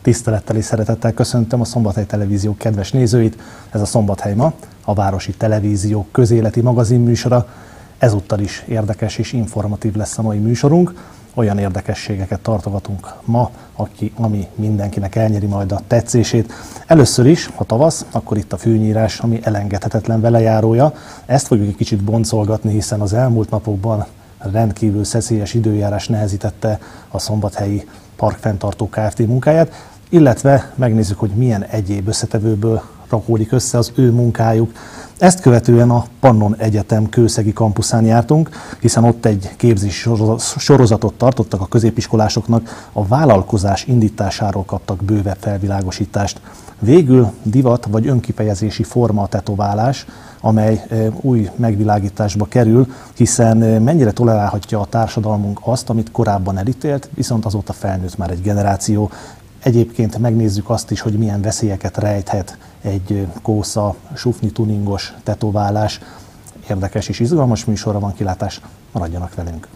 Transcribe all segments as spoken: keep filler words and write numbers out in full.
Tisztelettel és szeretettel köszöntöm a Szombathely Televízió kedves nézőit. Ez a Szombathely ma, a Városi Televízió közéleti magazinműsora. Ezúttal is érdekes és informatív lesz a mai műsorunk. Olyan érdekességeket tartogatunk ma, aki, ami mindenkinek elnyeri majd a tetszését. Először is, ha tavasz, akkor itt a fűnyírás, ami elengedhetetlen velejárója. Ezt fogjuk egy kicsit boncolgatni, hiszen az elmúlt napokban rendkívül szeszélyes időjárás nehezítette a szombathelyi parkfenntartó Kft. Munkáját, illetve megnézzük, hogy milyen egyéb összetevőből rakódik össze az ő munkájuk. Ezt követően a Pannon Egyetem kőszegi kampuszán jártunk, hiszen ott egy képzési sorozatot tartottak a középiskolásoknak, a vállalkozás indításáról kaptak bővebb felvilágosítást. Végül divat vagy önkifejezési forma a tetoválás, amely új megvilágításba kerül, hiszen mennyire tolerálhatja a társadalmunk azt, amit korábban elítélt, viszont azóta felnőtt már egy generáció. Egyébként megnézzük azt is, hogy milyen veszélyeket rejthet egy kósza, sufni tuningos tetoválás. Érdekes és izgalmas műsorra van kilátás, maradjanak velünk!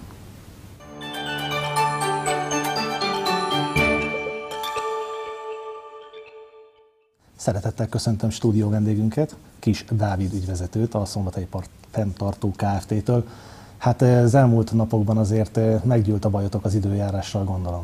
Szeretettel köszöntöm stúdió vendégünket, Kiss Dávid ügyvezetőt, a Szombathelyi Parkfenntartó Kft-től. Hát az elmúlt napokban azért meggyűlt a bajotok az időjárással, gondolom.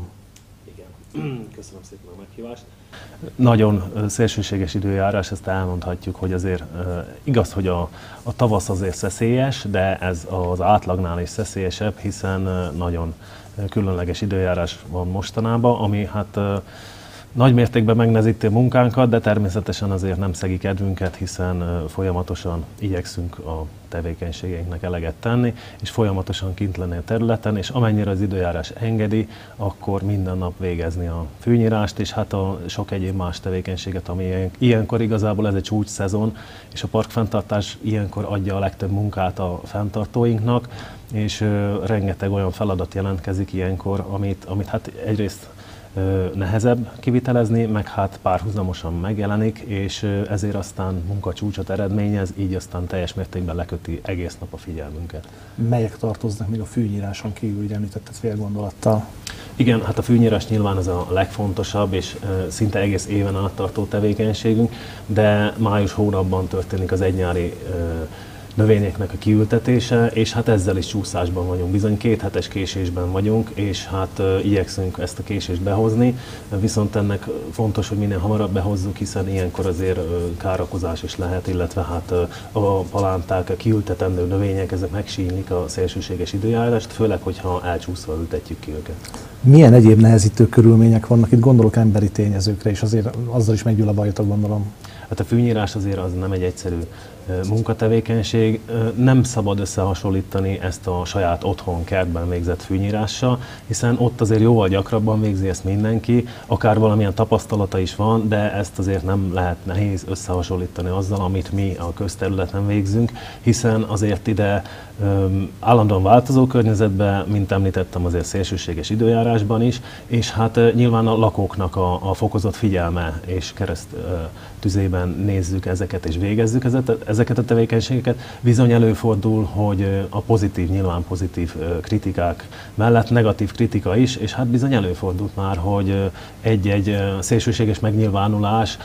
Igen, köszönöm szépen a meghívást. Nagyon szélsőséges időjárás, ezt elmondhatjuk, hogy azért igaz, hogy a, a tavasz azért szeszélyes, de ez az átlagnál is szeszélyesebb, hiszen nagyon különleges időjárás van mostanában, ami hát nagy mértékben megnehezíti a munkánkat, de természetesen azért nem szegi kedvünket, hiszen folyamatosan igyekszünk a tevékenységeinknek eleget tenni, és folyamatosan kint lenni a területen, és amennyire az időjárás engedi, akkor minden nap végezni a fűnyírást, és hát a sok egyéb más tevékenységet, ami ilyenkor igazából ez egy csúcs szezon, és a parkfenntartás ilyenkor adja a legtöbb munkát a fenntartóinknak, és rengeteg olyan feladat jelentkezik ilyenkor, amit, amit hát egyrészt nehezebb kivitelezni, meg hát párhuzamosan megjelenik, és ezért aztán munkacsúcsot eredményez, így aztán teljes mértékben leköti egész nap a figyelmünket. Melyek tartoznak még a fűnyíráson kívül, így említetted fél gondolattal? Igen, hát a fűnyírás nyilván az a legfontosabb, és szinte egész éven át tartó tevékenységünk, de május hónapban történik az egynyári növényeknek a kiültetése, és hát ezzel is csúszásban vagyunk, bizony két hetes késésben vagyunk, és hát uh, igyekszünk ezt a késést behozni, viszont ennek fontos, hogy minél hamarabb behozzuk, hiszen ilyenkor azért uh, károkozás is lehet, illetve hát uh, a palánták, a kiültetendő növények, ezek megsínylik a szélsőséges időjárást, főleg, hogyha elcsúszva ültetjük ki őket. Milyen egyéb nehezítő körülmények vannak? Itt gondolok emberi tényezőkre, és azért azzal is meggyűl a bajotok, gondolom. Hát a fűnyírás azért az nem egy egyszerű munkatevékenység. Nem szabad összehasonlítani ezt a saját otthon kertben végzett fűnyírással, hiszen ott azért jóval gyakrabban végzi ezt mindenki, akár valamilyen tapasztalata is van, de ezt azért nem lehet nehéz összehasonlítani azzal, amit mi a közterületen végzünk, hiszen azért ide um, állandóan változó környezetben, mint említettem, azért szélsőséges időjárásban is, és hát uh, nyilván a lakóknak a, a fokozott figyelme és kereszt uh, tüzében nézzük ezeket és végezzük ezeket, ezeket a tevékenységeket. Bizony előfordul, hogy a pozitív, nyilván pozitív kritikák mellett negatív kritika is, és hát bizony előfordult már, hogy egy-egy szélsőséges megnyilvánulás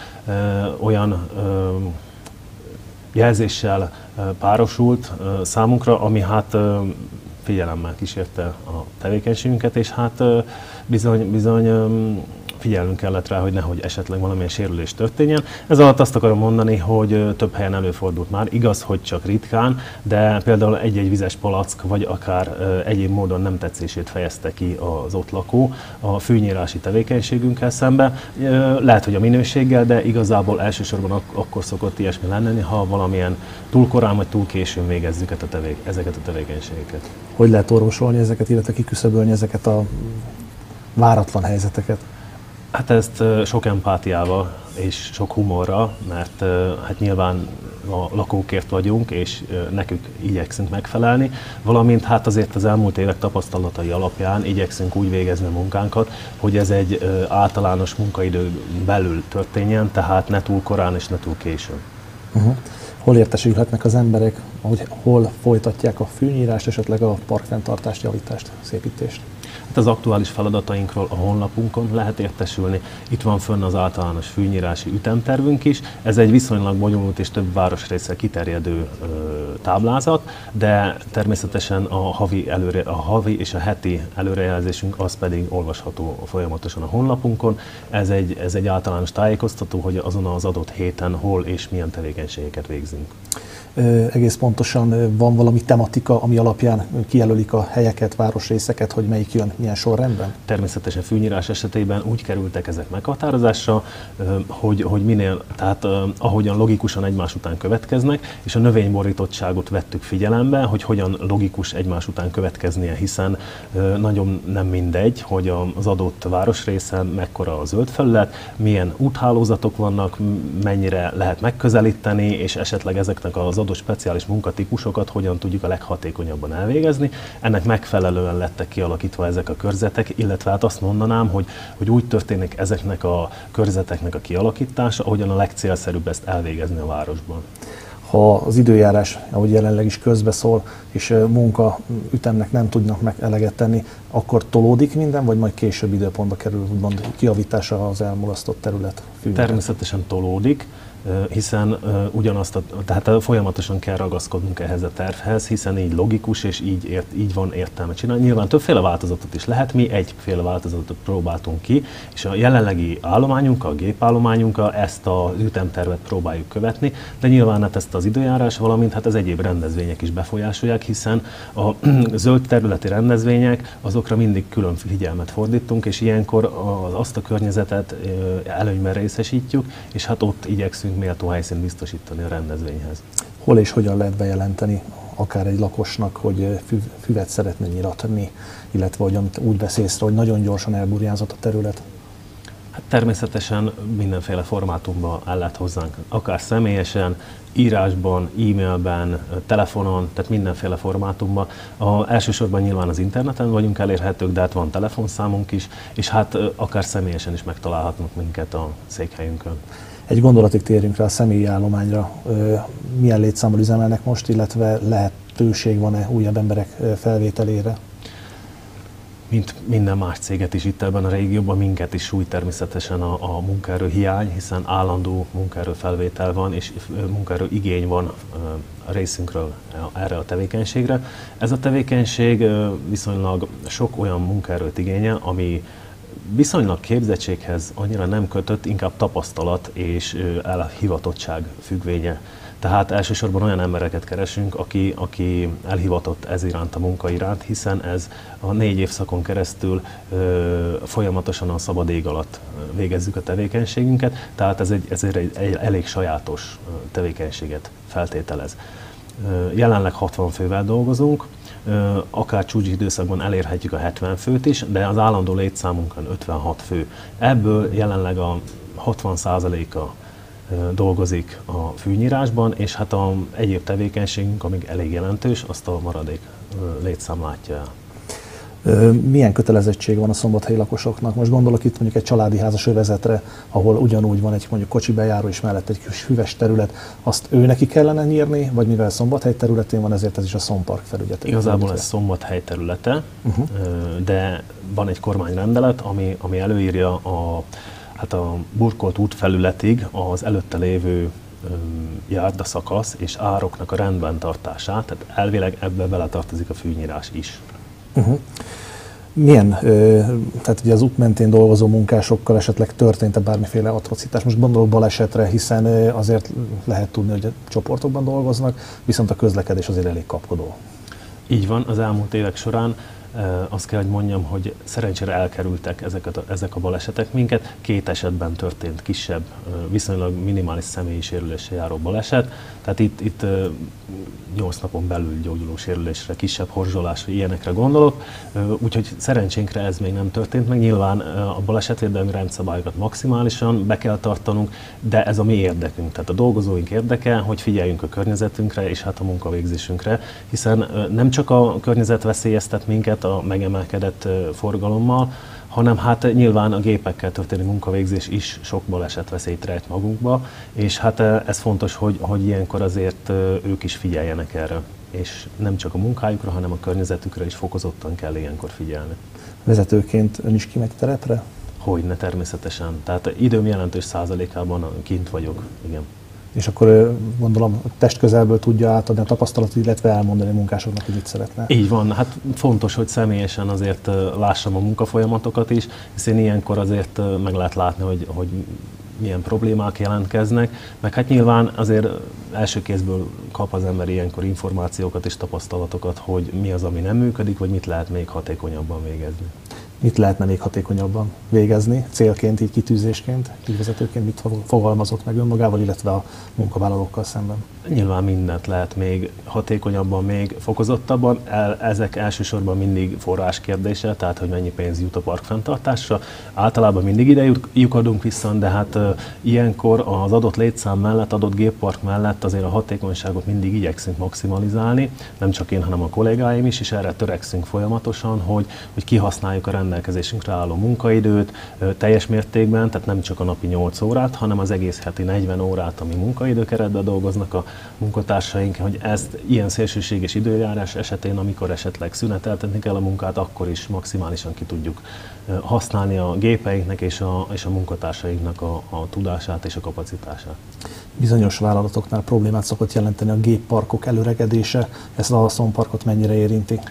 olyan jelzéssel párosult számunkra, ami hát figyelemmel kísérte a tevékenységünket, és hát bizony, bizony figyelnünk kellett rá, hogy nehogy esetleg valamilyen sérülés történjen. Ez alatt azt akarom mondani, hogy több helyen előfordult már, igaz, hogy csak ritkán, de például egy-egy vizes palack, vagy akár egyéb módon nem tetszését fejezte ki az ott lakó a fűnyírási tevékenységünkkel szembe. Lehet, hogy a minőséggel, de igazából elsősorban ak- akkor szokott ilyesmi lenni, ha valamilyen túl korán vagy túl későn végezzük a tevé- ezeket a tevékenységeket. Hogy lehet orvosolni ezeket, illetve kiküszöbölni ezeket a váratlan helyzeteket? Hát ezt sok empátiával és sok humorral, mert hát nyilván a lakókért vagyunk, és nekük igyekszünk megfelelni, valamint hát azért az elmúlt évek tapasztalatai alapján igyekszünk úgy végezni a munkánkat, hogy ez egy általános munkaidő belül történjen, tehát ne túl korán és ne túl későn. Uh-huh. Hol értesülhetnek az emberek, hogy hol folytatják a fűnyírást, esetleg a parkfenntartást, javítást, szépítést? Hát az aktuális feladatainkról a honlapunkon lehet értesülni. Itt van fönn az általános fűnyírási ütemtervünk is. Ez egy viszonylag bonyolult és több városrészre kiterjedő ö, táblázat, de természetesen a havi, előre, a havi és a heti előrejelzésünk az pedig olvasható folyamatosan a honlapunkon. Ez egy, ez egy általános tájékoztató, hogy azon az adott héten hol és milyen tevékenységeket végzünk. Egész pontosan van valami tematika, ami alapján kijelölik a helyeket, városrészeket, hogy melyik jön milyen sorrendben? Természetesen fűnyírás esetében úgy kerültek ezek meghatározásra, hogy, hogy minél, tehát ahogyan logikusan egymás után következnek, és a növényborítottságot vettük figyelembe, hogy hogyan logikus egymás után következnie, hiszen nagyon nem mindegy, hogy az adott városrészen mekkora a zöld felület, milyen úthálózatok vannak, mennyire lehet megközelíteni, és esetleg ezeknek az adott speciális munkatípusokat hogyan tudjuk a leghatékonyabban elvégezni. Ennek megfelelően lettek kialakítva ezek a körzetek, illetve hát azt mondanám, hogy, hogy úgy történik ezeknek a körzeteknek a kialakítása, ahogyan a legcélszerűbb ezt elvégezni a városban. Ha az időjárás, ahogy jelenleg is közbeszól, és munkaütemnek nem tudnak meg eleget tenni, akkor tolódik minden, vagy majd később időpontba kerül úgymond kiavításra az elmulasztott terület fűnyírása? Természetesen tolódik, hiszen ugyanazt, a, tehát folyamatosan kell ragaszkodnunk ehhez a tervhez, hiszen így logikus és így, ért, így van értelme csinálni. Nyilván többféle változatot is lehet, mi egyféle változatot próbáltunk ki, és a jelenlegi állományunkkal, a gépállományunkkal ezt az ütemtervet próbáljuk követni, de nyilván hát ezt az időjárás, valamint hát az egyéb rendezvények is befolyásolják, hiszen a zöld területi rendezvények, azokra mindig külön figyelmet fordítunk, és ilyenkor azt a környezetet előnyben részesítjük, és hát ott igyekszünk méltó helyszínt biztosítani a rendezvényhez. Hol és hogyan lehet bejelenteni akár egy lakosnak, hogy füvet szeretne nyiratni, illetve hogy úgy vesz észre, hogy nagyon gyorsan elburjánzott a terület? Hát természetesen mindenféle formátumban el lehet hozzánk, akár személyesen, írásban, e-mailben, telefonon, tehát mindenféle formátumban. A, elsősorban nyilván az interneten vagyunk elérhetők, de hát van telefonszámunk is, és hát akár személyesen is megtalálhatnak minket a székhelyünkön. Egy gondolatig térjünk rá a személyi állományra. Milyen létszámmal üzemelnek most, illetve lehetőség van-e újabb emberek felvételére? Mint minden más céget is itt ebben a régióban, minket is sújt természetesen a, a munkaerő hiány, hiszen állandó munkaerő felvétel van, és munkaerő igény van a részünkről erre a tevékenységre. Ez a tevékenység viszonylag sok olyan munkaerőt igényel, ami viszonylag képzettséghez annyira nem kötött, inkább tapasztalat és elhivatottság függvénye. Tehát elsősorban olyan embereket keresünk, aki, aki elhivatott ez iránt, a munka iránt, hiszen ez a négy évszakon keresztül ö, folyamatosan a szabad ég alatt végezzük a tevékenységünket, tehát ez egy, ez egy, egy elég sajátos tevékenységet feltételez. Jelenleg hatvan fővel dolgozunk, akár csúcsi időszakban elérhetjük a hetven főt is, de az állandó létszámunkon ötvenhat fő. Ebből jelenleg a hatvan százaléka dolgozik a fűnyírásban, és hát a egyéb tevékenységünk, amíg elég jelentős, azt a maradék létszám látja el. Milyen kötelezettség van a szombathelyi lakosoknak? Most gondolok itt mondjuk egy családi házas övezetre, ahol ugyanúgy van egy mondjuk kocsi bejáró és mellett egy kis füves terület, azt ő neki kellene nyírni, vagy mivel Szombathely területén van, ezért ez is a Szompark felügyelete? Igazából ez Szombathely területe, uh-huh. de van egy kormányrendelet, ami, ami előírja a, hát a burkolt útfelületig az előtte lévő járdaszakasz és ároknak a rendben tartását, tehát elvileg ebbe beletartozik a fűnyírás is. Uh-huh. Milyen, tehát ugye az út mentén dolgozó munkásokkal esetleg történt-e bármiféle atrocitás? Most gondolok balesetre, hiszen azért lehet tudni, hogy csoportokban dolgoznak, viszont a közlekedés azért elég kapkodó. Így van, az elmúlt évek során azt kell, hogy mondjam, hogy szerencsére elkerültek ezeket a, ezek a balesetek minket. Két esetben történt kisebb, viszonylag minimális személyi sérüléssel járó baleset. Tehát itt, itt nyolc napon belül gyógyuló sérülésre, kisebb horzsolásra, ilyenekre gondolok. Úgyhogy szerencsénkre ez még nem történt meg. Nyilván a balesetvédelmi rendszabályokat maximálisan be kell tartanunk, de ez a mi érdekünk. Tehát a dolgozóink érdeke, hogy figyeljünk a környezetünkre és hát a munkavégzésünkre, hiszen nem csak a környezet veszélyeztet minket a megemelkedett forgalommal, hanem hát nyilván a gépekkel történő munkavégzés is sok balesetveszélyt rejt magunkba, és hát ez fontos, hogy, hogy ilyenkor azért ők is figyeljenek erre. és nem csak a munkájukra, hanem a környezetükre is fokozottan kell ilyenkor figyelni. Vezetőként ön is kimegy terepre? Hogyne, természetesen. Tehát időm jelentős százalékában kint vagyok, igen. És akkor gondolom testközelből tudja átadni a tapasztalatot, illetve elmondani a munkásoknak, hogy mit szeretne. Így van, hát fontos, hogy személyesen azért lássam a munkafolyamatokat is, hiszen ilyenkor azért meg lehet látni, hogy, hogy milyen problémák jelentkeznek, meg hát nyilván azért első kézből kap az ember ilyenkor információkat és tapasztalatokat, hogy mi az, ami nem működik, vagy mit lehet még hatékonyabban végezni. Mit lehetne még hatékonyabban végezni, célként, így kitűzésként, így vezetőként mit fogalmazott meg önmagával, illetve a munkavállalókkal szemben? Nyilván mindent lehet még hatékonyabban, még fokozottabban. Ezek elsősorban mindig forrás kérdése, tehát hogy mennyi pénz jut a park fenntartásra. Általában mindig ide lyukadunk vissza, de hát uh, ilyenkor az adott létszám mellett, adott géppark mellett azért a hatékonyságot mindig igyekszünk maximalizálni. Nem csak én, hanem a kollégáim is, és erre törekszünk folyamatosan, hogy, hogy kihasználjuk a rendelkezésünkre álló munkaidőt uh, teljes mértékben, tehát nem csak a napi nyolc órát, hanem az egész heti negyven órát, ami munkaidőkeretben dolgoznak a munkatársaink, hogy ezt ilyen szélsőséges időjárás esetén, amikor esetleg szüneteltetni kell a munkát, akkor is maximálisan ki tudjuk használni a gépeinknek és a, és a munkatársainknak a, a tudását és a kapacitását. Bizonyos vállalatoknál problémát szokott jelenteni a gépparkok előregedése, ezt a szomparkot mennyire érinti?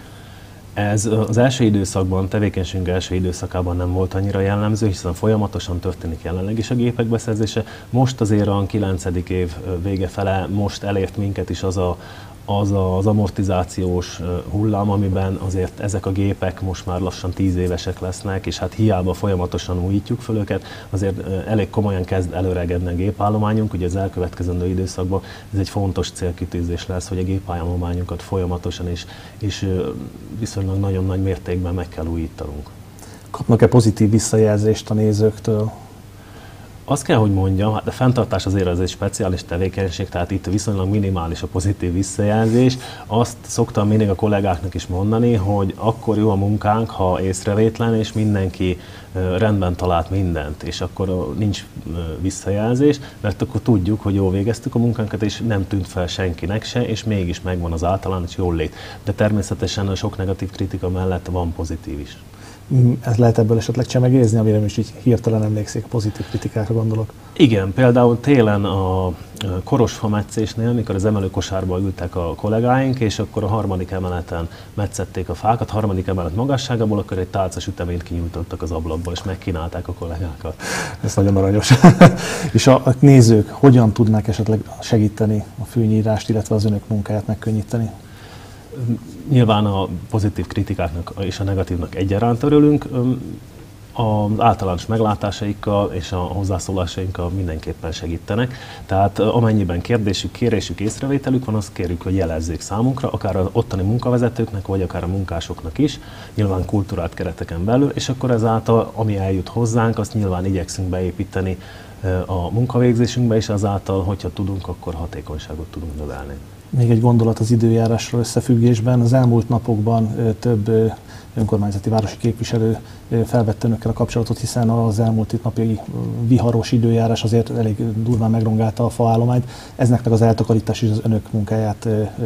Ez az első időszakban, tevékenységünk első időszakában nem volt annyira jellemző, hiszen folyamatosan történik jelenleg is a gépek beszerzése. Most azért a kilencedik év vége fele most elért minket is az a, az, a, az amortizációs hullám, amiben azért ezek a gépek most már lassan tíz évesek lesznek, és hát hiába folyamatosan újítjuk fel őket, azért elég komolyan kezd előregedni a gépállományunk, ugye az elkövetkezendő időszakban ez egy fontos célkitűzés lesz, hogy a gépállományunkat folyamatosan és, és viszonylag nagyon nagy mértékben meg kell újítanunk. Kapnak-e pozitív visszajelzést a nézőktől? Azt kell, hogy mondjam, hát a fenntartás azért az egy speciális tevékenység, tehát itt viszonylag minimális a pozitív visszajelzés. Azt szoktam mindig a kollégáknak is mondani, hogy akkor jó a munkánk, ha észrevétlen, és mindenki rendben talált mindent, és akkor nincs visszajelzés, mert akkor tudjuk, hogy jól végeztük a munkánkat, és nem tűnt fel senkinek se, és mégis megvan az általános jól lét. De természetesen a sok negatív kritika mellett van pozitív is. Ez lehet ebből esetleg csemegézni, amire is így hirtelen emlékszik, pozitív kritikákra gondolok? Igen, például télen a korosfa metszésnél, mikor az emelőkosárba ültek a kollégáink, és akkor a harmadik emeleten metszették a fákat, harmadik emelet magasságából, akkor egy tálca süteményt kinyújtottak az ablakból, és megkínálták a kollégákat. Ez nagyon aranyos. És a, a nézők hogyan tudnák esetleg segíteni a főnyírást, illetve az önök munkáját megkönnyíteni? Nyilván a pozitív kritikáknak és a negatívnak egyaránt örülünk. Az általános meglátásaikkal és a hozzászólásainkkal mindenképpen segítenek. Tehát amennyiben kérdésük, kérésük, észrevételük van, azt kérjük, hogy jelezzék számunkra, akár az ottani munkavezetőknek, vagy akár a munkásoknak is, nyilván kultúrált kereteken belül, és akkor ezáltal, ami eljut hozzánk, azt nyilván igyekszünk beépíteni a munkavégzésünkbe, és azáltal, hogyha tudunk, akkor hatékonyságot tudunk növelni. Még egy gondolat az időjárásról összefüggésben. Az elmúlt napokban több önkormányzati városi képviselő felvette önökkel a kapcsolatot, hiszen az elmúlt itt napi viharos időjárás azért elég durván megrongálta a faállományt. Eznek meg az eltakarítás és az önök munkáját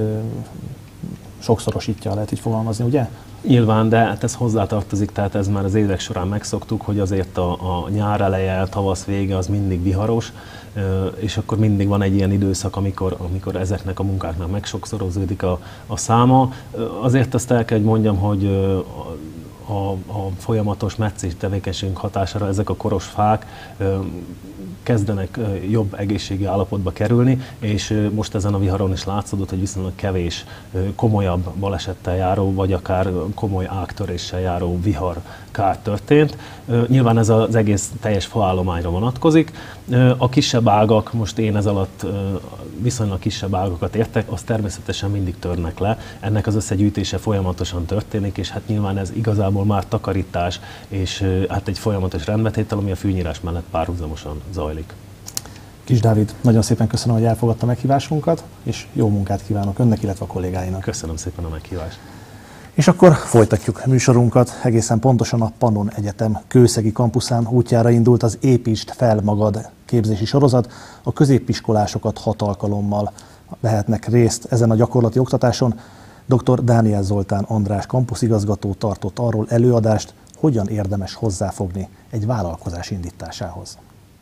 sokszorosítja, lehet így fogalmazni, ugye? Nyilván, de hát ez hozzátartozik, tehát ez már az évek során megszoktuk, hogy azért a, a nyár eleje, tavasz vége az mindig viharos, és akkor mindig van egy ilyen időszak, amikor, amikor ezeknek a munkáknak megsokszorozódik a, a száma. Azért azt el kell, hogy mondjam, hogy a, a folyamatos metszés tevékenységünk hatására ezek a koros fák kezdenek jobb egészségi állapotba kerülni, és most ezen a viharon is látszódott, hogy viszonylag kevés komolyabb balesettel járó, vagy akár komoly ágtöréssel járó vihar kár történt. Nyilván ez az egész teljes faállományra vonatkozik. A kisebb ágak, most én ez alatt viszonylag kisebb ágakat értek, az természetesen mindig törnek le. Ennek az összegyűjtése folyamatosan történik, és hát nyilván ez igazából már takarítás, és hát egy folyamatos rendbetétel, ami a fűnyírás mellett párhuzamosan zajlik. Kis Dávid, nagyon szépen köszönöm, hogy elfogadta meghívásunkat, és jó munkát kívánok önnek, illetve a kollégáinak. Köszönöm szépen a meghívást. És akkor folytatjuk műsorunkat. Egészen pontosan a Pannon Egyetem kőszegi kampuszán útjára indult az Építsd fel magad képzési sorozat a középiskolásokat hat alkalommal. vehetnek részt ezen a gyakorlati oktatáson. dr. Dániel Zoltán András kampuszigazgató tartott arról előadást, hogyan érdemes hozzáfogni egy vállalkozás indításához.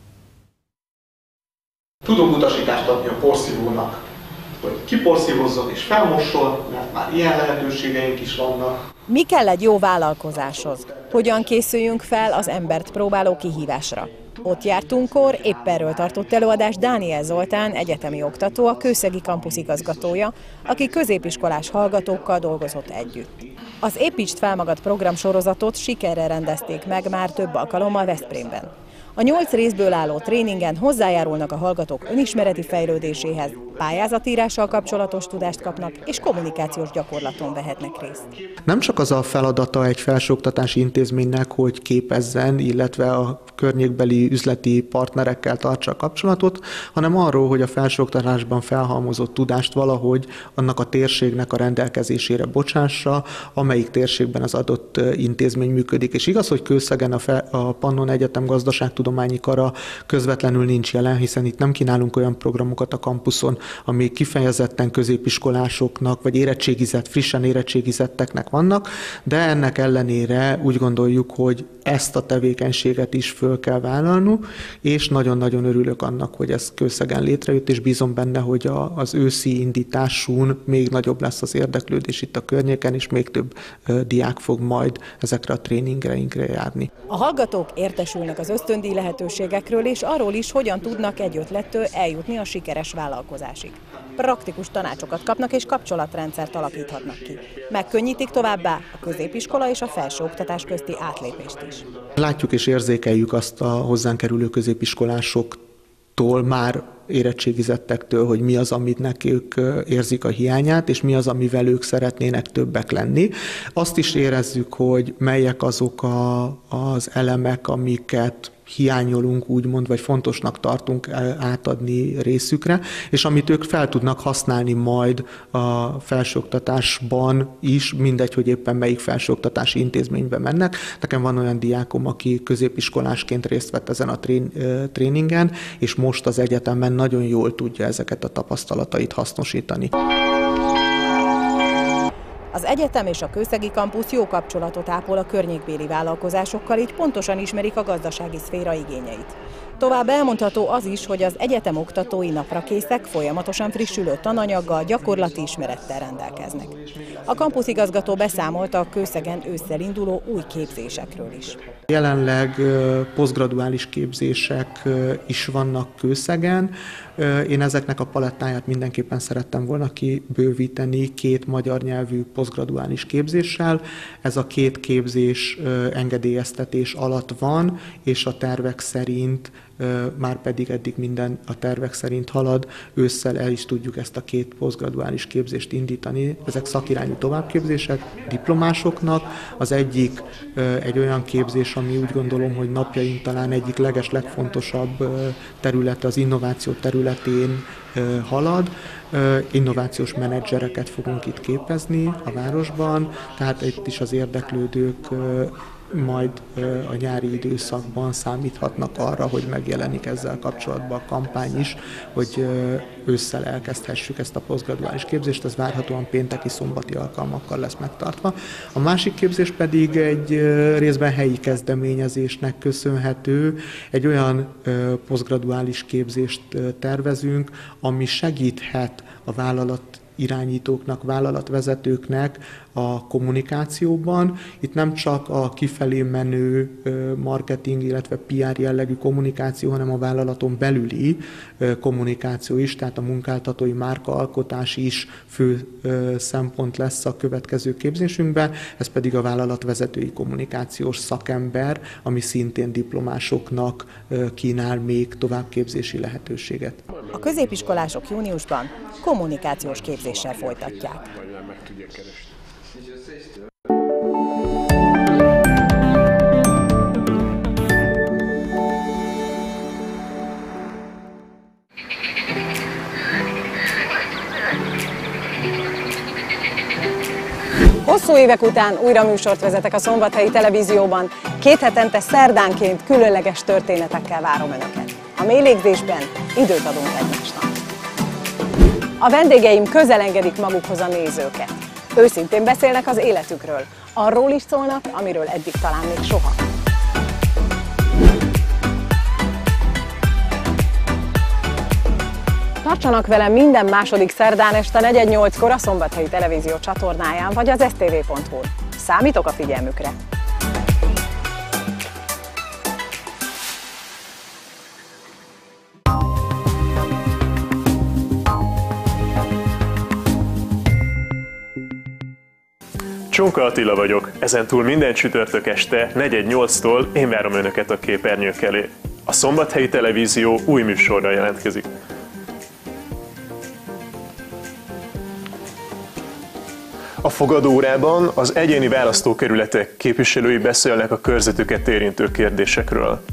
Tudok utasítást adni a porszívónak, hogy kiporszívozzon és felmosson, mert már ilyen lehetőségeink is vannak. Mi kell egy jó vállalkozáshoz? Hogyan készüljünk fel az embert próbáló kihívásra? Ott jártunkkor épp erről tartott előadást Dániel Zoltán, egyetemi oktató, a Kőszegi kampusz igazgatója, aki középiskolás hallgatókkal dolgozott együtt. Az Építsd fel magad programsorozatot sikerrel rendezték meg már több alkalommal Veszprémben. A nyolc részből álló tréningen hozzájárulnak a hallgatók önismereti fejlődéséhez, pályázatírással kapcsolatos tudást kapnak, és kommunikációs gyakorlaton vehetnek részt. Nem csak az a feladata egy felsőoktatási intézménynek, hogy képezzen, illetve a környékbeli üzleti partnerekkel tartsa a kapcsolatot, hanem arról, hogy a felsőoktatásban felhalmozott tudást valahogy annak a térségnek a rendelkezésére bocsássa, amelyik térségben az adott intézmény működik. És igaz, hogy Kőszegen a, fe, a Pannon Egyetem Gazdaságtudományi Kara közvetlenül nincs jelen, hiszen itt nem kínálunk olyan programokat a kampuszon, ami kifejezetten középiskolásoknak, vagy érettségizett, frissen érettségizetteknek vannak, de ennek ellenére úgy gondoljuk, hogy ezt a tevékenységet is föl kell vállalnunk, és nagyon-nagyon örülök annak, hogy ez Kőszegen létrejött, és bízom benne, hogy a, az őszi indításún még nagyobb lesz az érdeklődés itt a környéken, és még több ö, diák fog majd ezekre a tréningreinkre járni. A hallgatók értesülnek az ösztöndíj lehetőségekről, és arról is, hogyan tudnak egy ötlettől eljutni a sikeres vállalkozásig. Praktikus tanácsokat kapnak, és kapcsolatrendszert alakíthatnak ki. Megkönnyítik továbbá a középiskola és a felsőoktatás közti átlépést is. Látjuk és érzékeljük azt a hozzánk kerülő középiskolásoktól, már érettségizettektől, hogy mi az, amit ők érzik a hiányát, és mi az, amivel ők szeretnének többek lenni. Azt is érezzük, hogy melyek azok a, az elemek, amiket hiányolunk, úgymond, vagy fontosnak tartunk átadni részükre, és amit ők fel tudnak használni majd a felsőoktatásban is, mindegy, hogy éppen melyik felsőoktatási intézménybe mennek. Nekem van olyan diákom, aki középiskolásként részt vett ezen a trén, tréningen, és most az egyetemen nagyon jól tudja ezeket a tapasztalatait hasznosítani. Az egyetem és a Kőszegi kampusz jó kapcsolatot ápol a környékbéli vállalkozásokkal, így pontosan ismerik a gazdasági szféra igényeit. Tovább elmondható az is, hogy az egyetem oktatói naprakészek, folyamatosan frissülő tananyaggal, gyakorlati ismerettel rendelkeznek. A kampuszigazgató beszámolt a Kőszegen ősszel induló új képzésekről is. Jelenleg posztgraduális képzések is vannak Kőszegen. Én ezeknek a palettáját mindenképpen szerettem volna kibővíteni két magyar nyelvű posztgraduális képzéssel. Ez a két képzés engedélyeztetés alatt van, és a tervek szerint, már pedig eddig minden a tervek szerint halad, ősszel el is tudjuk ezt a két posztgraduális képzést indítani. Ezek szakirányú továbbképzések diplomásoknak. Az egyik egy olyan képzés, ami úgy gondolom, hogy napjaink talán egyik leges, legfontosabb területe, az innováció területén halad. Innovációs menedzsereket fogunk itt képezni a városban, tehát itt is az érdeklődők majd a nyári időszakban számíthatnak arra, hogy megjelenik ezzel kapcsolatban a kampány is, hogy ősszel elkezdhessük ezt a posztgraduális képzést, ez várhatóan pénteki, szombati alkalmakkal lesz megtartva. A másik képzés pedig egy részben helyi kezdeményezésnek köszönhető, egy olyan posztgraduális képzést tervezünk, ami segíthet a vállalat irányítóknak, vállalatvezetőknek a kommunikációban. Itt nem csak a kifelé menő marketing, illetve pé er jellegű kommunikáció, hanem a vállalaton belüli kommunikáció is, tehát a munkáltatói márkaalkotás is fő szempont lesz a következő képzésünkben, ez pedig a vállalatvezetői kommunikációs szakember, ami szintén diplomásoknak kínál még továbbképzési lehetőséget. A középiskolások júniusban kommunikációs képzéssel folytatják. Hosszú évek után újra műsort vezetek a Szombathelyi Televízióban. Két hetente szerdánként különleges történetekkel várom Önöket. A mély légzésben időt adunk egymásnak. A vendégeim közelengedik magukhoz a nézőket. Őszintén beszélnek az életükről. Arról is szólnak, amiről eddig talán még soha. Tartsanak velem minden második szerdán este negyven nyolckor a Szombathelyi Televízió csatornáján vagy az es té vé pont hu-n. Számítok a figyelmükre! Csonka Attila vagyok, ezentúl minden csütörtök este negyven nyolctól én várom Önöket a képernyők elé. A Szombathelyi Televízió új műsorra jelentkezik. A fogadórában az egyéni választókerületek képviselői beszélnek a körzetüket érintő kérdésekről.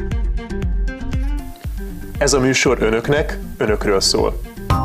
Ez a műsor önöknek, önökről szól.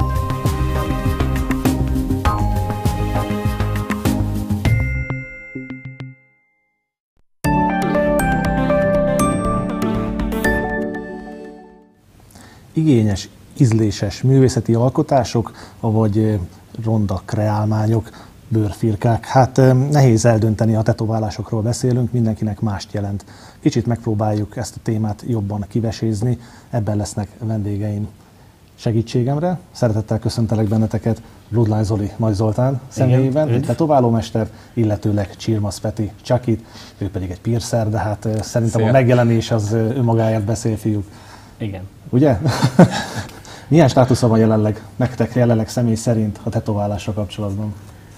Igényes, ízléses művészeti alkotások, vagy ronda kreálmányok, bőrfirkák. Hát nehéz eldönteni, ha tetoválásokról beszélünk, mindenkinek mást jelent. Kicsit megpróbáljuk ezt a témát jobban kivesézni, ebben lesznek vendégeim segítségemre. Szeretettel köszöntelek benneteket Rudlány Zoli Nagy Zoltán személyében, egy tetoválómester, illetőleg Csirmasz Peti Csakit, ő pedig egy piercer, de hát szerintem Szia. A megjelenés az önmagáért beszél, fiúk. Igen. Ugye? Milyen státusza van jelenleg nektek, jelenleg személy szerint a tetoválással kapcsolatban?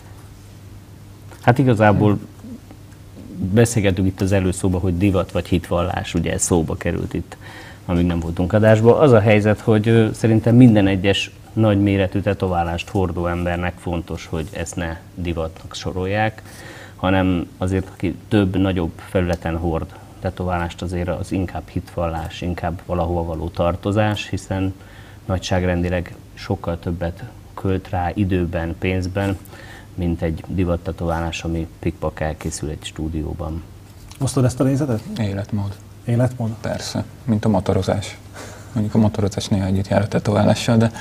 Hát igazából beszélgetünk itt az előszóban, hogy divat vagy hitvallás, ugye ez szóba került itt, amíg nem voltunk adásban. Az a helyzet, hogy szerintem minden egyes nagyméretű tetoválást hordó embernek fontos, hogy ezt ne divatnak sorolják, hanem azért, aki több, nagyobb felületen hord tetoválást, azért az inkább hitvallás, inkább valahova való tartozás, hiszen nagyságrendileg sokkal többet költ rá időben, pénzben, mint egy divattetoválás, ami pikpak elkészül egy stúdióban. Osztod ezt a nézetet? Életmód. Életmód? Persze, mint a motorozás. Mondjuk a motorozás néha együtt jár a tetoválással, de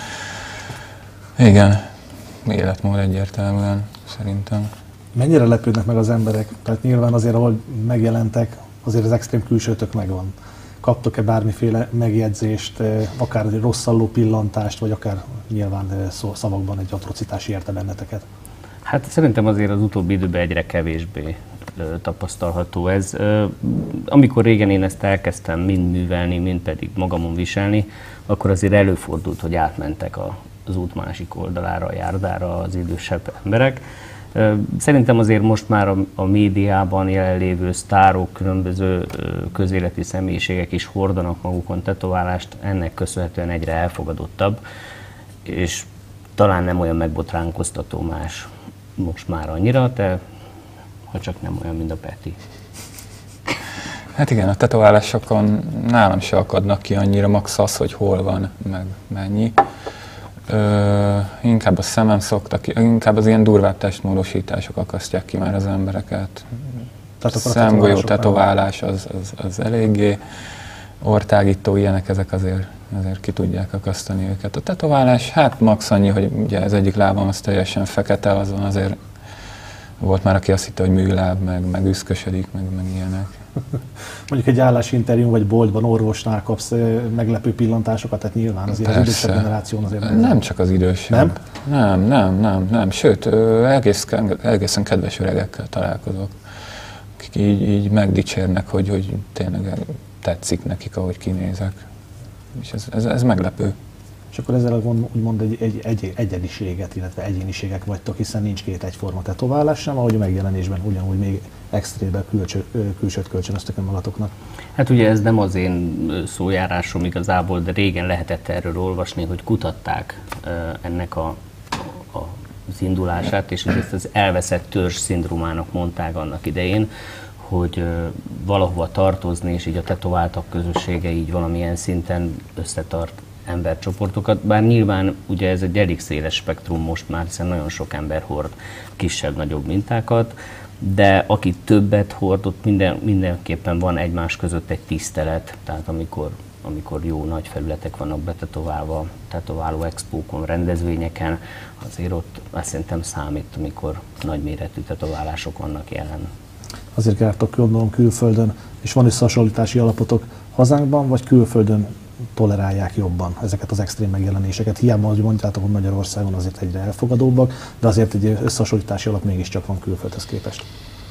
igen, életmód egyértelműen szerintem. Mennyire lepődnek meg az emberek? Tehát nyilván azért, ahol megjelentek, azért az extrém külsőtök megvan. Kaptok-e bármiféle megjegyzést, akár egy rosszalló pillantást, vagy akár nyilván szavakban egy atrocitás érte benneteket? Hát szerintem azért az utóbbi időben egyre kevésbé tapasztalható ez. Amikor régen én ezt elkezdtem mind művelni, mind pedig magamon viselni, akkor azért előfordult, hogy átmentek az út másik oldalára, a járdára az idősebb emberek. Szerintem azért most már a, a médiában jelenlévő sztárok, különböző közéleti személyiségek is hordanak magukon tetoválást, ennek köszönhetően egyre elfogadottabb, és talán nem olyan megbotránkoztató más most már annyira, de ha csak nem olyan, mint a Peti. Hát igen, a tetoválásokon nálam se akadnak ki annyira, max az, hogy hol van, meg mennyi. Ö, inkább a szemem szoktak, inkább az ilyen durvább testmódosítások akasztják ki már az embereket. Szemgolyó tetoválás az, az, az eléggé, orrtágító ilyenek, ezek azért, azért ki tudják akasztani őket. A tetoválás, hát max annyi, hogy ugye az egyik lábam az teljesen fekete, azon azért volt már, aki azt hitte, hogy műláb, meg, meg üszkösödik, meg, meg ilyenek. Mondjuk egy állásinterjún vagy boltban, orvosnál kapsz meglepő pillantásokat, tehát nyilván azért Persze. az idősebb generáción azért... Nem, nem csak az idősebb. Nem? Nem, nem, nem, nem. Sőt, egész, egészen kedves öregekkel találkozok, akik így, így megdicsérnek, hogy, hogy tényleg tetszik nekik, ahogy kinézek. És ez, ez, ez meglepő. És akkor ezzel úgymond egy, egy, egy egyediséget, illetve egyéniségek vagytok, hiszen nincs két egyforma tetoválás sem, ahogy a megjelenésben ugyanúgy még extrébe külső, külsőt kölcsönöztök önmagatoknak. Hát ugye ez nem az én szójárásom igazából, de régen lehetett erről olvasni, hogy kutatták ennek a, a, az indulását, és ezt az elveszett törzs szindrómának mondták annak idején, hogy valahova tartozni, és így a tetováltak közössége így valamilyen szinten összetart embercsoportokat, bár nyilván ugye ez egy elég széles spektrum most már, hiszen nagyon sok ember hord kisebb-nagyobb mintákat, de aki többet hordott, minden, mindenképpen van egymás között egy tisztelet, tehát amikor amikor jó nagy felületek vannak betetoválva, tetováló expókon, rendezvényeken, azért ott azt szerintem számít, amikor nagyméretű tetoválások vannak jelen. Azért jártok gondolom külföldön, és van összehasonlítási alapotok hazánkban, vagy külföldön tolerálják jobban ezeket az extrém megjelenéseket? Hiába, hogy mondjátok, hogy Magyarországon azért egyre elfogadóbbak, de azért egy összehasonlítási alap mégiscsak van külföldhöz képest.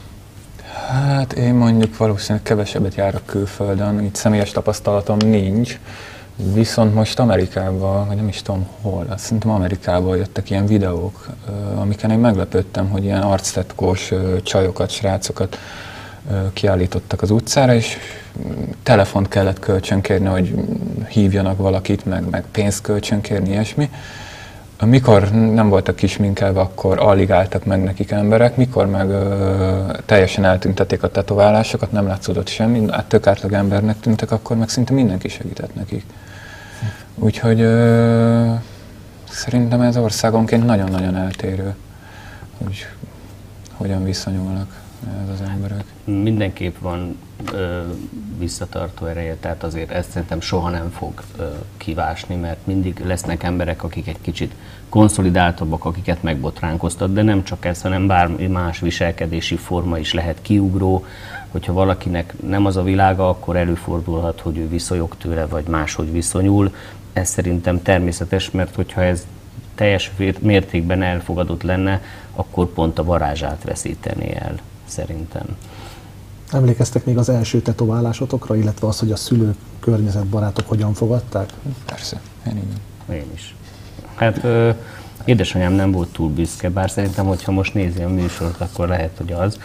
Hát én mondjuk valószínűleg kevesebbet járok külföldön, így személyes tapasztalatom nincs, viszont most Amerikában, vagy nem is tudom hol, azt szerintem Amerikában jöttek ilyen videók, amiken én meglepődtem, hogy ilyen arctetkós csajokat, srácokat kiállítottak az utcára, és telefont kellett kölcsönkérni, hogy hívjanak valakit, meg, meg pénzt kölcsönkérni, ilyesmi. Mikor nem voltak kisminkelve, akkor alig álltak meg nekik emberek, mikor meg ö, teljesen eltüntették a tetoválásokat, nem látszódott semmi, hát tök átlag embernek tűntek, akkor meg szinte mindenki segített nekik. Úgyhogy ö, szerintem ez országonként nagyon-nagyon eltérő, hogy hogyan viszonyulnak ez az emberek. Mindenképp van ö, visszatartó ereje, tehát azért ezt szerintem soha nem fog ö, kivásni, mert mindig lesznek emberek, akik egy kicsit konszolidáltabbak, akiket megbotránkoztat, de nem csak ez, hanem bármi más viselkedési forma is lehet kiugró. Hogyha valakinek nem az a világa, akkor előfordulhat, hogy ő viszonyog tőle, vagy máshogy viszonyul. Ez szerintem természetes, mert hogyha ez teljes mértékben elfogadott lenne, akkor pont a varázsát veszítené el, szerintem. Emlékeztek még az első tetoválásotokra, illetve az, hogy a szülők, környezetbarátok hogyan fogadták? Persze, én igen. Én is. Hát ö, édesanyám nem volt túl büszke, bár szerintem, hogyha most nézi a műsort, akkor lehet, hogy az.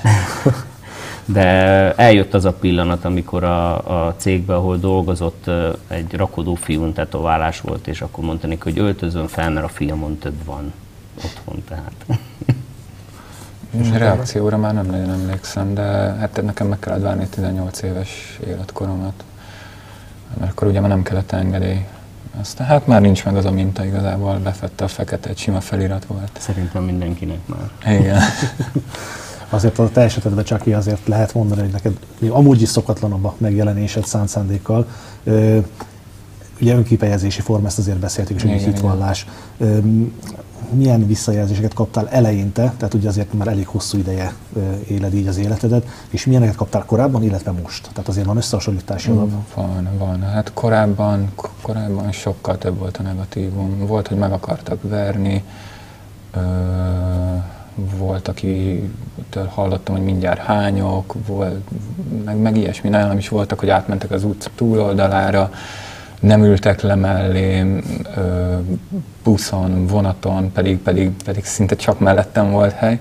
De eljött az a pillanat, amikor a, a cégben, ahol dolgozott, egy rakodó fiún tetoválás volt, és akkor mondta neki, hogy öltözön fel, mert a fiamon több van otthon, tehát. Reakcióra már nem nagyon emlékszem, de hát nekem meg kellett várni tizennyolc éves életkoromat, mert akkor ugye már nem kellett engedély. Aztán hát már nincs meg az a minta igazából, lefette a fekete, egy sima felirat volt. Szerintem mindenkinek már. Igen. Azért a te esetedben, Csaki, azért lehet mondani, hogy neked amúgy is szokatlanabb a megjelenésed szánt szándékkal. Ugye önkifejezési forma, ezt azért beszéltük, és egy hitvallás. Milyen visszajelzéseket kaptál eleinte, tehát ugye azért már elég hosszú ideje éled így az életedet, és milyeneket kaptál korábban, illetve most? Tehát azért van összehasonlítási alap? Van, van. Hát korábban, korábban sokkal több volt a negatívum. Volt, hogy meg akartak verni, volt, akitől hallottam, hogy mindjárt hányok, volt, meg, meg ilyesmi. Nálam is voltak, hogy átmentek az utca túloldalára, nem ültek le mellém, buszon, vonaton, pedig, pedig, pedig szinte csak mellettem volt hely.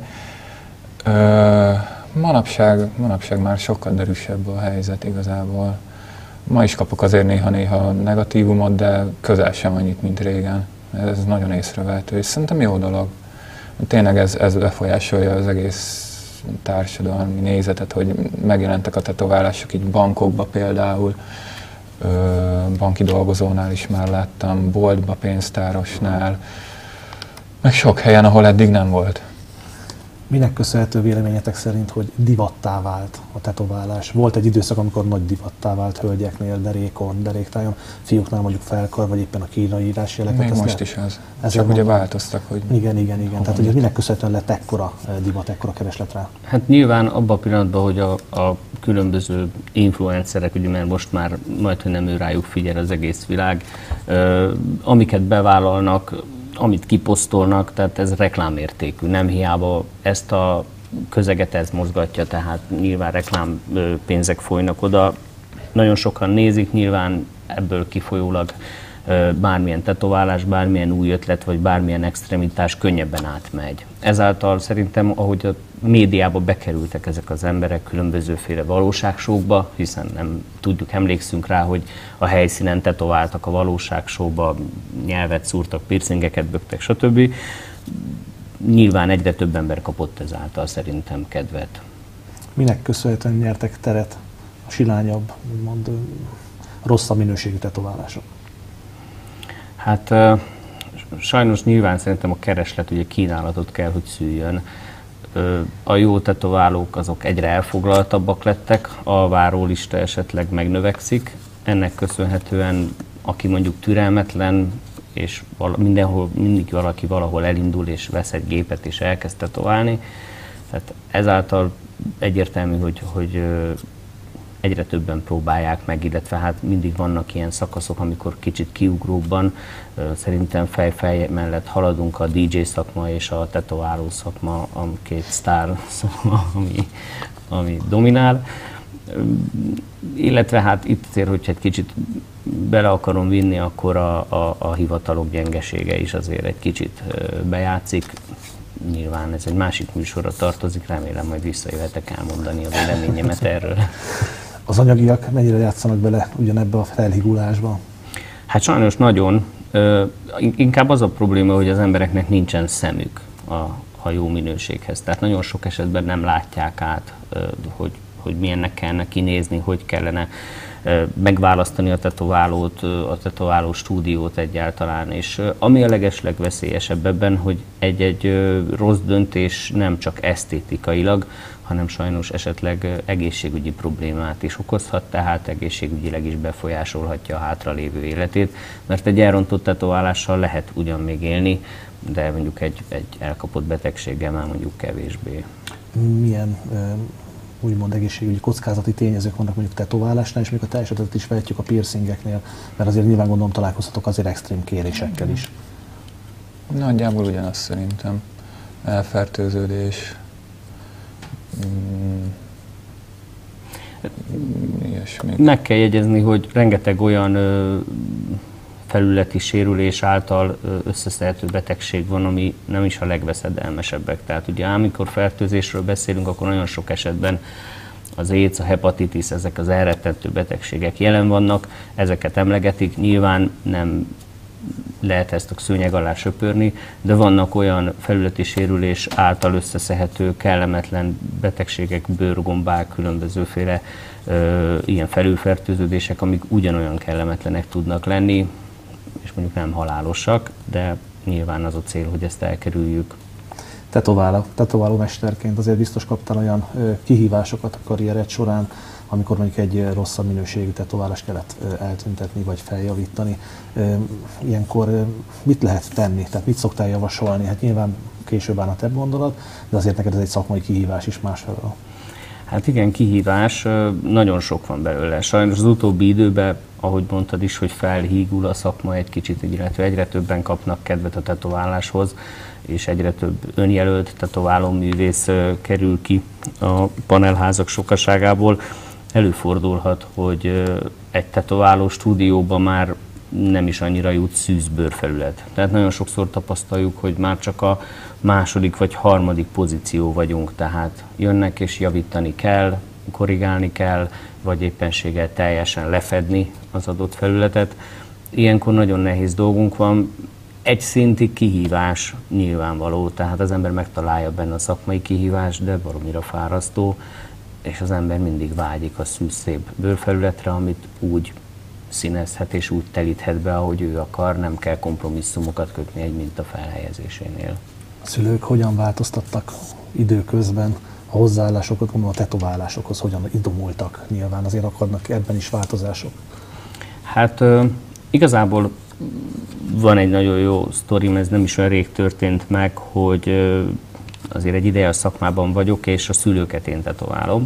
Manapság, manapság már sokkal derűsebb a helyzet igazából. Ma is kapok azért néha-néha negatívumot, de közel sem annyit, mint régen. Ez nagyon észrevehető, és szerintem jó dolog. Tényleg ez, ez befolyásolja az egész társadalmi nézetet, hogy megjelentek a tetoválások így bankokba például, banki dolgozónál is már láttam, boltba, pénztárosnál, meg sok helyen, ahol eddig nem volt. Minek köszönhető véleményetek szerint, hogy divattá vált a tetoválás? Volt egy időszak, amikor nagy divattá vált hölgyeknél, derékon, deréktájon, fiúknál mondjuk felkar, vagy éppen a kínai írásjeleket. Még most lehet? is az. Ez Csak ugye változtak, hogy... Igen, igen, igen. Tehát, hogy minek köszönhetően lett ekkora divat, ekkora kereslet rá? Hát nyilván abban a pillanatban, hogy a, a különböző influencerek, ugye, mert most már majdhogy nem ő rájuk figyel az egész világ, uh, amiket bevállalnak, amit kiposztolnak, tehát ez reklámértékű. Nem hiába ezt a közeget ez mozgatja, tehát nyilván reklámpénzek folynak oda. Nagyon sokan nézik, nyilván ebből kifolyólag bármilyen tetoválás, bármilyen új ötlet, vagy bármilyen extremitás könnyebben átmegy. Ezáltal szerintem, ahogy a médiába bekerültek ezek az emberek különbözőféle valóságsókba, hiszen nem tudjuk, emlékszünk rá, hogy a helyszínen tetováltak a valóságsóba, nyelvet szúrtak, piercingeket böktek, stb. Nyilván egyre több ember kapott ezáltal szerintem kedvet. Minek köszönhetően nyertek teret a silányabb, úgymond rosszabb minőségű tetoválások? Hát sajnos nyilván szerintem a kereslet ugye kínálatot kell, hogy szüljön. A jó tetoválók azok egyre elfoglaltabbak lettek, a várólista esetleg megnövekszik, ennek köszönhetően, aki mondjuk türelmetlen, és mindenhol, mindig valaki valahol elindul, és vesz egy gépet, és elkezd tetoválni. Tehát ezáltal egyértelmű, hogy, hogy egyre többen próbálják meg, illetve hát mindig vannak ilyen szakaszok, amikor kicsit kiugróbban, szerintem fej-fej mellett haladunk a dé dzsé szakma és a tetováló szakma, a két sztár szakma, ami, ami dominál. Illetve hát itt azért, hogyha egy kicsit bele akarom vinni, akkor a, a, a hivatalok gyengesége is azért egy kicsit bejátszik. Nyilván ez egy másik műsorra tartozik, remélem majd visszajöhetek elmondani a véleményemet erről. Az anyagiak mennyire játszanak bele ugyanebbe a felhigulásba? Hát sajnos nagyon. Inkább az a probléma, hogy az embereknek nincsen szemük a, a jó minőséghez. Tehát nagyon sok esetben nem látják át, hogy, hogy milyennek kellene kinézni, hogy kellene megválasztani a tetoválót, a tetováló stúdiót egyáltalán. És ami a legeslegveszélyesebb ebben, hogy egy-egy rossz döntés nem csak esztétikailag, hanem sajnos esetleg egészségügyi problémát is okozhat, tehát egészségügyileg is befolyásolhatja a hátralévő életét, mert egy elrontott tetoválással lehet ugyan még élni, de mondjuk egy, egy elkapott betegséggel már mondjuk kevésbé. Milyen úgymond egészségügyi kockázati tényezők vannak mondjuk tetoválásnál, és még a teljesetet is vehetjük a piercingeknél, mert azért nyilván gondolom találkozhatok azért extrém kérésekkel is. Nagyjából ugyanaz szerintem. Elfertőződés, mm, ilyesmi. Meg kell jegyezni, hogy rengeteg olyan ö, felületi sérülés által összeszedhető betegség van, ami nem is a legveszedelmesebbek. Tehát ugye amikor fertőzésről beszélünk, akkor nagyon sok esetben az AIDS, a hepatitis, ezek az elrettentő betegségek jelen vannak, ezeket emlegetik, nyilván nem lehet ezt a szőnyeg alá söpörni, de vannak olyan felületi sérülés által összeszedhető kellemetlen betegségek, bőrgombák, különbözőféle ö, ilyen felülfertőződések, amik ugyanolyan kellemetlenek tudnak lenni, és mondjuk nem halálosak, de nyilván az a cél, hogy ezt elkerüljük. Tetováló, tetováló mesterként azért biztos kaptál olyan ö, kihívásokat a karriered során, amikor mondjuk egy rosszabb minőségű tetoválást kellett ö, eltüntetni vagy feljavítani. Ö, ilyenkor ö, mit lehet tenni? Tehát mit szoktál javasolni? Hát nyilván később áll a te gondolat, de azért neked ez egy szakmai kihívás is másfelől. Hát igen, kihívás, nagyon sok van belőle. Sajnos az utóbbi időben, ahogy mondtad is, hogy felhígul a szakma egy kicsit, illetve egyre többen kapnak kedvet a tetováláshoz, és egyre több önjelölt tetováló művész kerül ki a panelházak sokaságából. Előfordulhat, hogy egy tetováló stúdióban már nem is annyira jut szűz bőrfelület. Tehát nagyon sokszor tapasztaljuk, hogy már csak a második vagy harmadik pozíció vagyunk, tehát jönnek és javítani kell, korrigálni kell, vagy éppenséggel teljesen lefedni az adott felületet. Ilyenkor nagyon nehéz dolgunk van. Egy szinti kihívás nyilvánvaló, tehát az ember megtalálja benne a szakmai kihívást, de baromira fárasztó, és az ember mindig vágyik a szűz szép bőrfelületre, amit úgy színezhet és úgy telíthet be, ahogy ő akar, nem kell kompromisszumokat kötni egy minta felhelyezésénél. A szülők hogyan változtattak időközben a hozzáállásokat, gondolom a tetoválásokhoz, hogyan idomultak? Nyilván azért akarnak ebben is változások. Hát igazából van egy nagyon jó sztorim, ez nem is olyan rég történt meg, hogy azért egy ideje a szakmában vagyok, és a szülőket én tetoválom,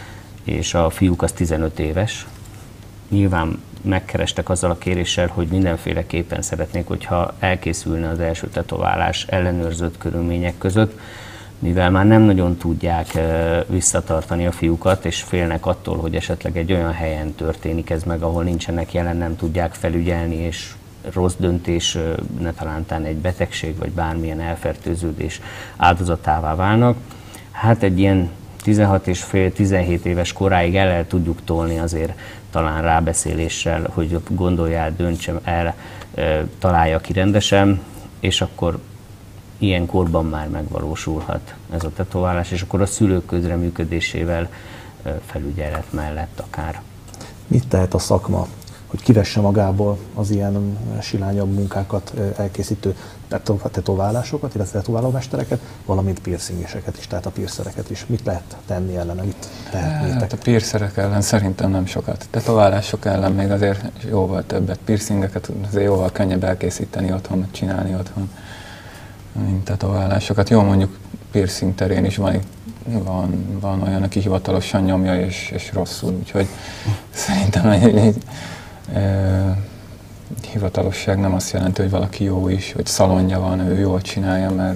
és a fiúk az tizenöt éves. Nyilván megkerestek azzal a kéréssel, hogy mindenféleképpen szeretnék, hogyha elkészülne az első tetoválás ellenőrzött körülmények között, mivel már nem nagyon tudják visszatartani a fiúkat, és félnek attól, hogy esetleg egy olyan helyen történik ez meg, ahol nincsenek jelen, nem tudják felügyelni, és rossz döntés, ne talántán egy betegség, vagy bármilyen elfertőződés áldozatává válnak. Hát egy ilyen tizenhat és fél tizenhét éves koráig el, el tudjuk tolni azért talán rábeszéléssel, hogy gondoljál, döntsem el, találja ki rendesen, és akkor ilyen korban már megvalósulhat ez a tetoválás, és akkor a szülők közreműködésével felügyelet mellett akár. Mit tehet a szakma hogy kivesse magából az ilyen silányabb munkákat elkészítő tetoválásokat, illetve tetoválómestereket, valamint piercingeseket is, tehát a piercereket is. Mit lehet tenni ellene? Mit tehetnétek? Hát a piercerek ellen szerintem nem sokat. Tetoválások ellen még azért jóval többet. Piercingeket azért jóval könnyebb elkészíteni otthon, csinálni otthon, mint tetoválásokat. Jó, mondjuk piercing terén is van, van, van olyan, aki hivatalosan nyomja és, és rosszul, úgyhogy szerintem egy, egy e, hivatalosság nem azt jelenti, hogy valaki jó is, hogy szalonja van, ő jól csinálja, mert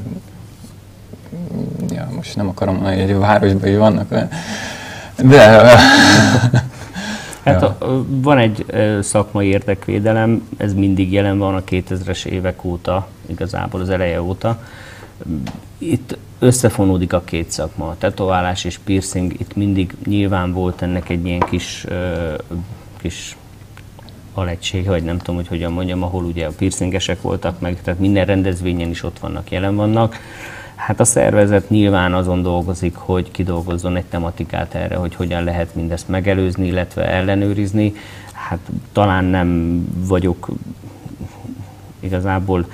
ja, most nem akarom mondani, hogy egy városban is vannak, de, de hát a, van egy szakmai érdekvédelem, ez mindig jelen van a kétezres évek óta, igazából az eleje óta. Itt összefonódik a két szakma, a tetoválás és piercing, itt mindig nyilván volt ennek egy ilyen kis, kis alegység, vagy nem tudom, hogy hogyan mondjam, ahol ugye a piercingesek voltak meg, tehát minden rendezvényen is ott vannak, jelen vannak. Hát a szervezet nyilván azon dolgozik, hogy kidolgozzon egy tematikát erre, hogy hogyan lehet mindezt megelőzni, illetve ellenőrizni. Hát talán nem vagyok igazából,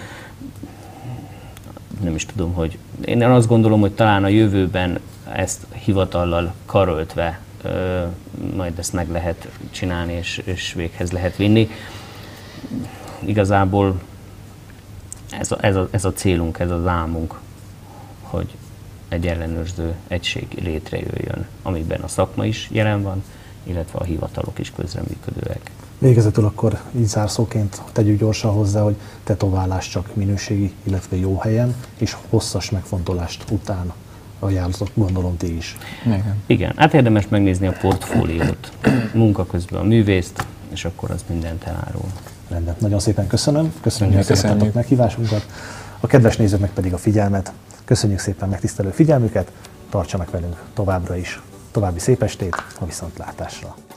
nem is tudom, hogy én azt gondolom, hogy talán a jövőben ezt hivatallal karöltve ö, majd ezt meg lehet csinálni, és, és véghez lehet vinni. Igazából ez a, ez, a, ez a célunk, ez az álmunk, hogy egy ellenőrző egység létrejöjjön, amiben a szakma is jelen van, illetve a hivatalok is közreműködőek. Végezetül akkor így zárszóként tegyük gyorsan hozzá, hogy tetoválás csak minőségi, illetve jó helyen, és hosszas megfontolást után ajánlottok, gondolom ti is. Igen. Igen, hát érdemes megnézni a portfóliót, munka közben a művészt, és akkor az mindent elárul. Rendben, nagyon szépen köszönöm, köszönjük, hogy elfogadtatok meghívásunkat, a kedves nézőknek pedig a figyelmet. Köszönjük szépen megtisztelő figyelmüket, tartsanak velünk továbbra is. További szép estét, a viszontlátásra!